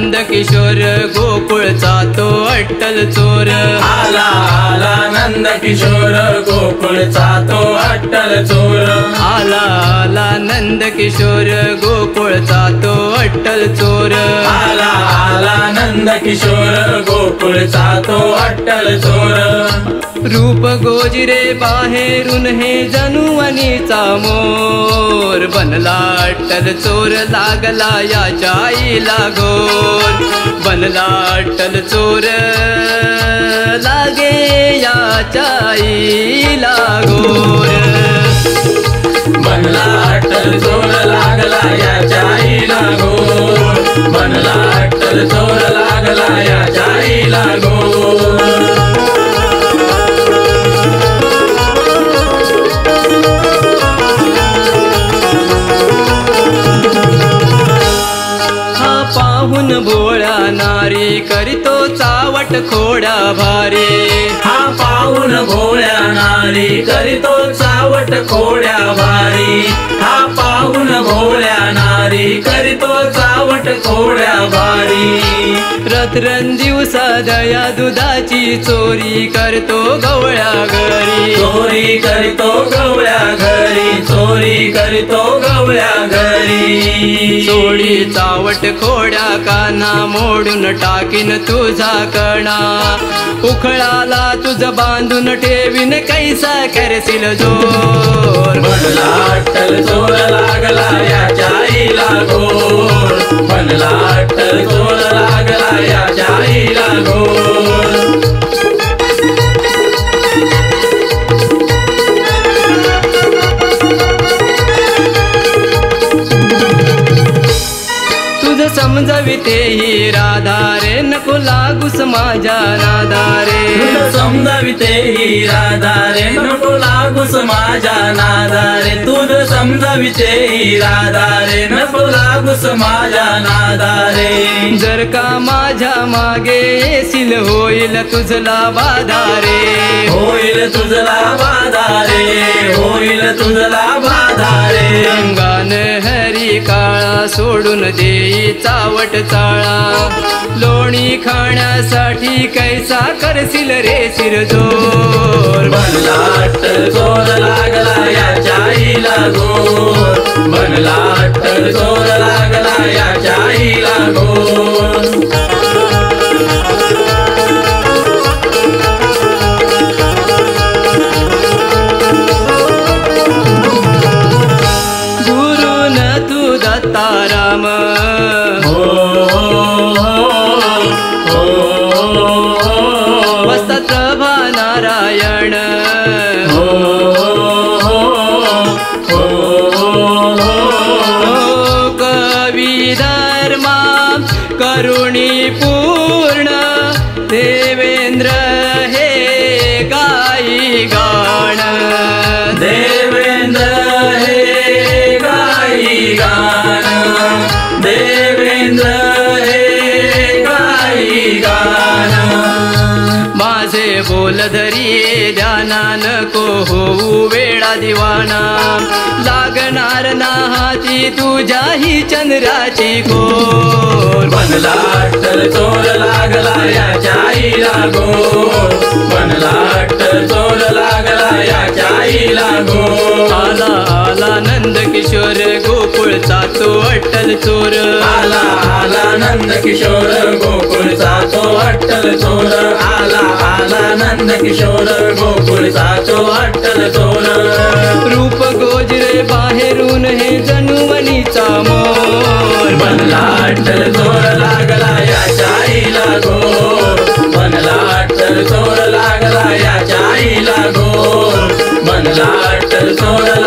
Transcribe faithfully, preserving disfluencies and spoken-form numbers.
नंद किशोर गोकुळचा तो अट्टल चोर आला आला नंद किशोर गोकुळचा तो अट्टल चोर आला आला नंद किशोर गोकुळचा तो अट्टल चोर आला आला नंद किशोर गोकुळचा तो अट्टल चोर रूप गोजिरे बाहेरून हे जनुवनीचा मोर बनला अट्टल चोर लागला याच्या आईला घोर बनला अट्टल चोर लागे याच्या आईला घोर बनला अट्टल चोर लागला याच्या आईला घोर बनला अट्टल चोर लागला याच्या आईला घोर पाहून भोळा नारी करीतो चावट खोड्या भारी हा पाहून भोळ्या नारी करीतो चावट खोड्या भारी हा पाहून भोळ्या नारी करीतो चावट खोड्या भारी रतरन दिवसा दया दुधाची चोरी करतो गवळ्या घरी चोरी करतो गवळ्या घरी चोरी करतो गवळ्या घरी चोळी चावट खोड्या काना मोडून टाकीन तुझा कणा उखळाला तुझ बांधून ठेवीन कैसा करशील जोर बनला अट्टल चोर लागला याच्या आईला घोर बनला अट्टल चोर लागला याच्या आईला घोर समजविते ही राधा रे नको लागूस माझ्या नादा रे समजाविते ही राधा रे नको लागूस माझ्या नादा रे तुझ समजाविते ही राधा रे नको लागूस माझ्या नादा रे जर का माझ्या मागे येशील होईल तुझला बाधा रे होईल तुझला बाधा रे होईल तुझला बाधा रे अंगान हरी काळा सोडून देई चावट चाळा लोणी खाण्यासाठी कैसा करशील रे शिरजोर बनला अट्टल चोर लागला याच्या आईला घोर बनला अट्टल चोर लागला याच्या आईला घोर गुरुन तू दत्ताराम वसत प्रभा नारायण कवी धर्मा करुणी पूर्ण देवेंद्र हे गाई गाण देवेंद्र हे गाई गाण देवेंद्र हे गाई गाण माझे बोल धरी ध्याना नको होऊ वेळा दिवाना लागणार ना हाती तुझ्याही चंद्राची गोर बनला अट्टल चोर लागला याच्या आईला घोर बनला अट्टल चोर लागला याच्या आईला घोर आला आला नंद किशोर गोकुळचा तो अट्टल चोर आला आला नंद किशोर गोकुळचा तो अट्टल चोर आला आला नंद किशोर गोकुळचा तो अट्टल चोर रूप गोजरे बाहेरून हे जनुवनीचा मोर बनला अट्टल चोर लागला याच्या आईला घोर बनला अट्टल चोर लागला याच्या आईला घोर बनला अट्टल चोर